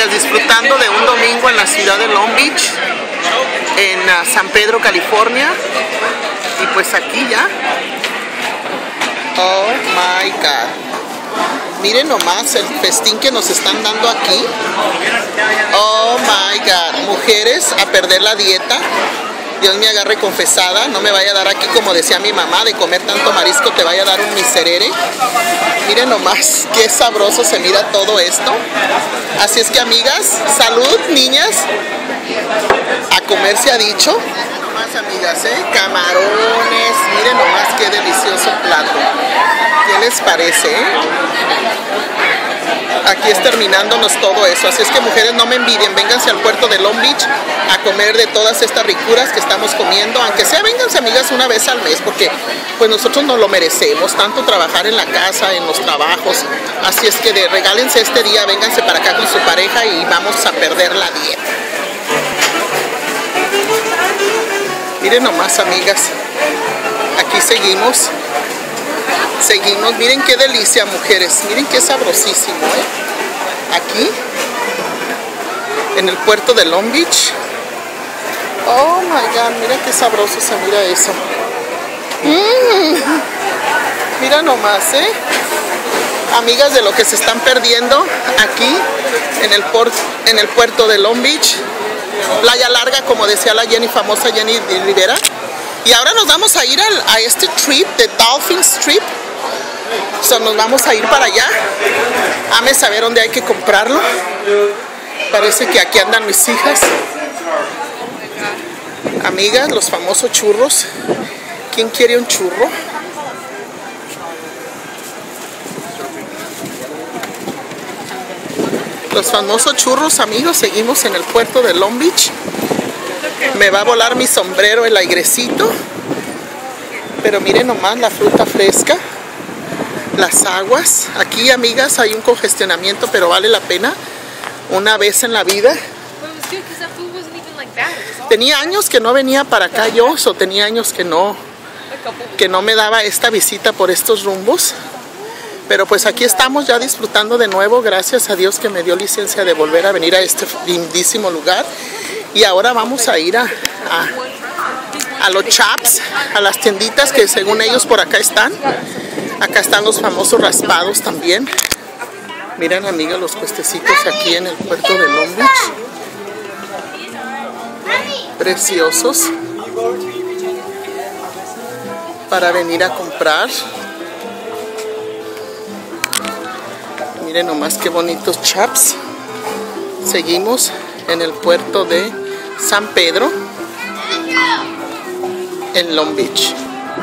amigas, disfrutando de un domingo en la ciudad de Long Beach, en San Pedro, California. Y pues aquí ya. Oh my God. Miren nomás el festín que nos están dando aquí. Oh my God. Mujeres, a perder la dieta. Dios me agarre confesada, no me vaya a dar aquí, como decía mi mamá, de comer tanto marisco te vaya a dar un miserere. Miren nomás qué sabroso se mira todo esto. Así es que, amigas, salud, niñas. A comer se ha dicho. Miren nomás, amigas, camarones. Miren nomás qué delicioso plato. ¿Qué les parece? Aquí es terminándonos todo eso. Así es que, mujeres, no me envidien. Vénganse al puerto de Long Beach a comer de todas estas ricuras que estamos comiendo. Aunque sea, vénganse, amigas, una vez al mes, porque pues nosotros nos lo merecemos. Tanto trabajar en la casa, en los trabajos. Así es que regálense este día, vénganse para acá con su pareja y vamos a perder la dieta. Miren nomás, amigas. Aquí seguimos. Seguimos, miren qué delicia, mujeres, miren qué sabrosísimo, aquí en el puerto de Long Beach. Oh my God, mira qué sabroso se mira eso. Mira nomás, amigas, de lo que se están perdiendo aquí en el puerto de Long Beach. Playa larga, como decía la famosa Jenny Rivera. Y ahora nos vamos a ir a este trip de Dolphins Trip. So, nos vamos a ir para allá. Ame saber dónde hay que comprarlo. Parece que aquí andan mis hijas. Amigas, los famosos churros. ¿Quién quiere un churro? Los famosos churros, amigos. Seguimos en el puerto de Long Beach. Me va a volar mi sombrero el airecito. Pero miren nomás la fruta fresca. Las aguas. Aquí, amigas, hay un congestionamiento, pero vale la pena. Una vez en la vida. Tenía años que no venía para acá yo, o tenía años que no me daba esta visita por estos rumbos. Pero pues aquí estamos ya disfrutando de nuevo, gracias a Dios que me dio licencia de volver a venir a este lindísimo lugar. Y ahora vamos a ir a los shops, a las tienditas que según ellos por acá están. Acá están los famosos raspados también. Miren, amigas, los puestecitos aquí en el puerto de Long Beach. Preciosos. Para venir a comprar. Miren nomás qué bonitos chaps. Seguimos en el puerto de San Pedro, en Long Beach.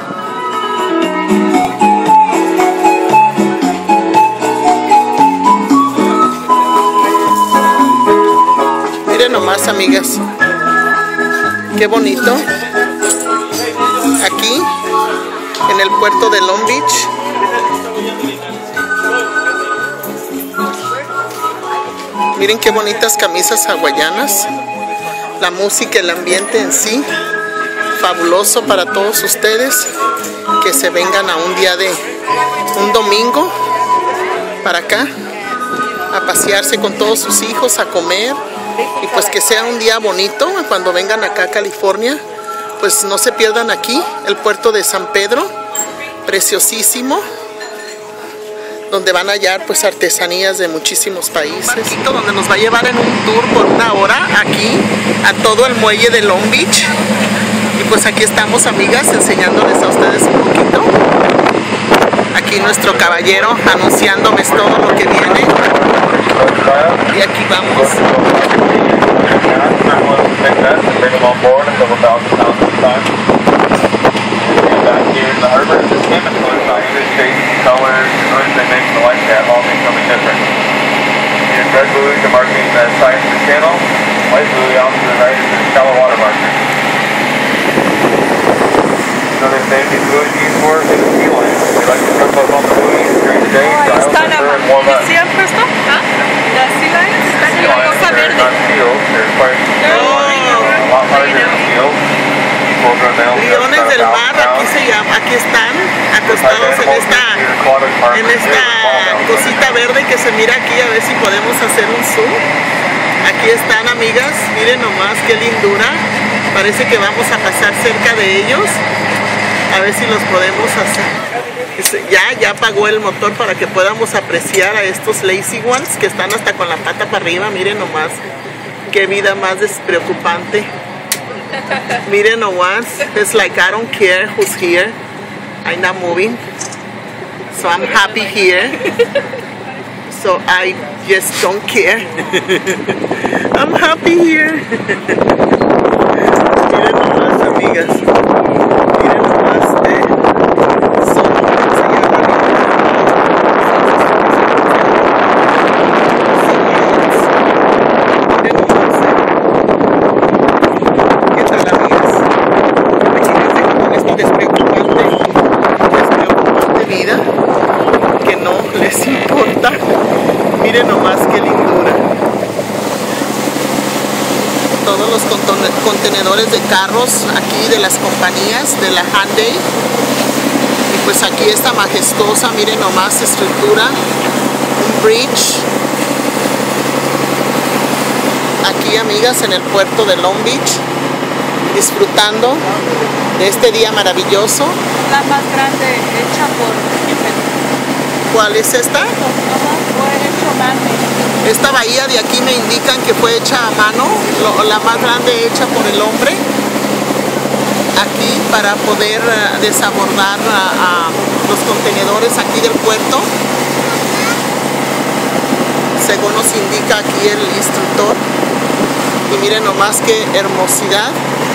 Miren nomás, amigas, qué bonito. Aquí en el puerto de Long Beach. Miren qué bonitas camisas hawaianas. La música, el ambiente en sí, fabuloso para todos ustedes que se vengan a un domingo para acá a pasearse con todos sus hijos, a comer. Y pues que sea un día bonito cuando vengan acá a California. Pues no se pierdan aquí el puerto de San Pedro, preciosísimo, donde van a hallar pues artesanías de muchísimos países. Donde nos va a llevar en un tour por una hora aquí a todo el muelle de Long Beach. Y pues aquí estamos, amigas, enseñándoles a ustedes un poquito. Aquí nuestro caballero anunciándoles todo lo que viene. Y aquí vamos. Red buoys are marking the size of the channel. White buoy off to the right is the shallow water marker. So they say these buoys used for is the sea lions. They like to jump up on the buoys during the day, dial temper, and warm up. ¿Sí han puesto? ¿Las sea lions? Están en la cosa verde. Leones del mar, aquí están acostados en esta cosita verde que se mira aquí, a ver si podemos hacer un zoom. Aquí están, amigas, miren nomás qué lindura. Parece que vamos a pasar cerca de ellos. A ver si los podemos hacer. Ya apagó el motor para que podamos apreciar a estos lazy ones que están hasta con la pata para arriba. Miren nomás qué vida más despreocupante. Miren nomás, it's like I don't care who's here. I'm not moving, so I'm happy here. So I just don't care. I'm happy here. Miren nomás, amigas. Miren nomás, ¿Qué tal, amigas? Imagínense con esta despreocupante vida que no les importa. Miren nomás qué lindura. Todos los contenedores de carros aquí de las compañías de la Hyundai. Y pues aquí esta majestuosa, miren nomás, estructura, un bridge. Aquí, amigas, en el puerto de Long Beach, disfrutando de este día maravilloso. La más grande hecha por Houston. ¿Cuál es esta? Fue hecho mano. Esta bahía de aquí me indican que fue hecha a mano, la más grande hecha por el hombre, aquí para poder desabordar los contenedores aquí del puerto, según nos indica aquí el instructor. Y miren nomás qué hermosidad.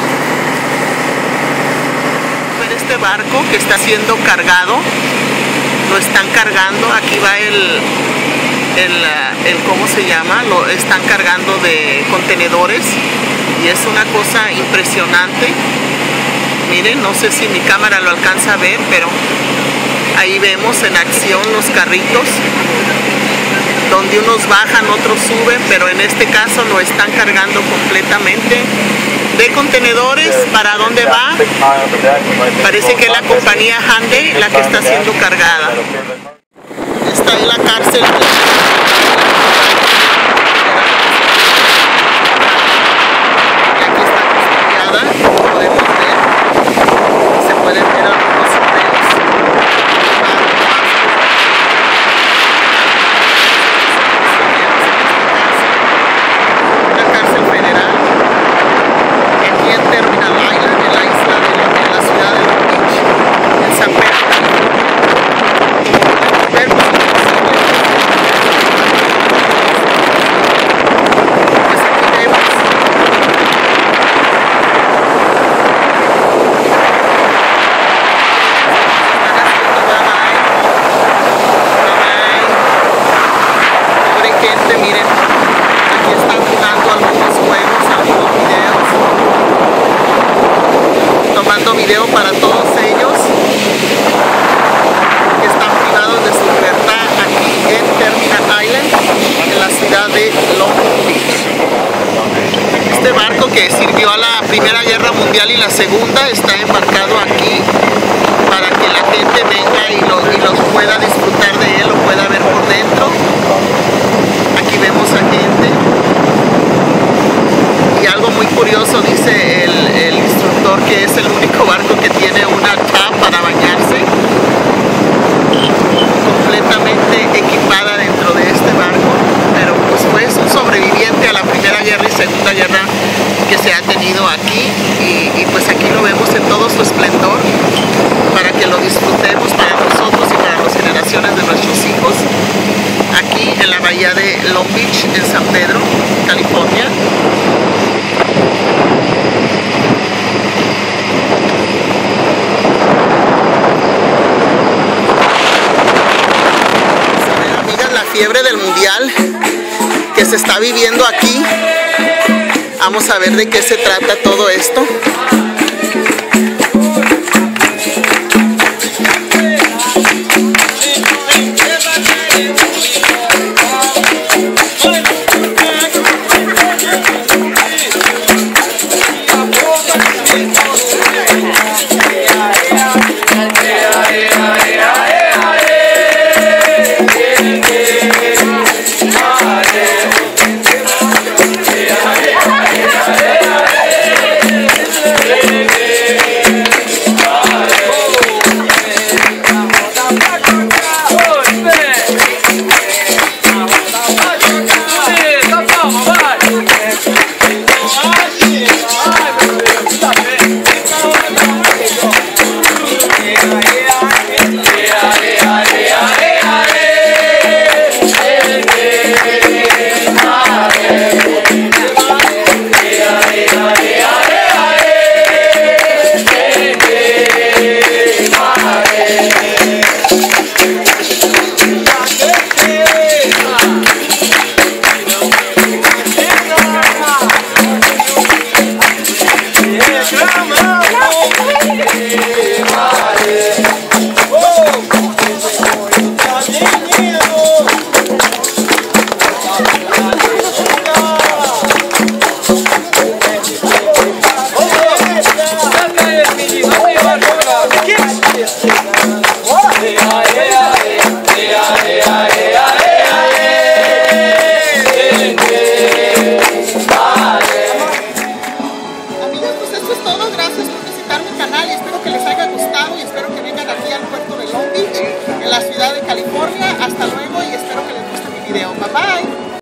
Ver este barco que está siendo cargado, lo están cargando, aquí va el ¿cómo se llama? Lo están cargando de contenedores y es una cosa impresionante. Miren, no sé si mi cámara lo alcanza a ver, pero ahí vemos en acción los carritos, donde unos bajan, otros suben, pero en este caso lo están cargando completamente de contenedores. ¿Para dónde va? Parece que es la compañía Hyundai la que está siendo cargada. Está en la cárcel. Y aquí está custodiada, podemos ver. Se pueden ver algunos videos. Una cárcel federal aquí en Terminal Island, en la isla de la ciudad de Long Beach, en San Pedro. Video para todos ellos que están privados de su libertad aquí en Terminal Island, en la ciudad de Long Beach. Este barco que sirvió a la Primera Guerra Mundial y la Segunda está embarcado aquí para que la gente venga y los pueda disfrutar de él, lo pueda ver por dentro. Aquí vemos a gente. Y algo muy curioso, dice el instructor, que es el único barco que tiene una tap para bañarse, completamente equipada dentro de este barco. Pero pues fue un sobreviviente a la Primera Guerra y Segunda Guerra que se ha tenido aquí, y pues aquí lo vemos en todo su esplendor para que lo disfrutemos para nosotros y para las generaciones de nuestros hijos, aquí en la bahía de Long Beach, en San Pedro, California. Fiebre del mundial que se está viviendo aquí. Vamos a ver de qué se trata todo esto.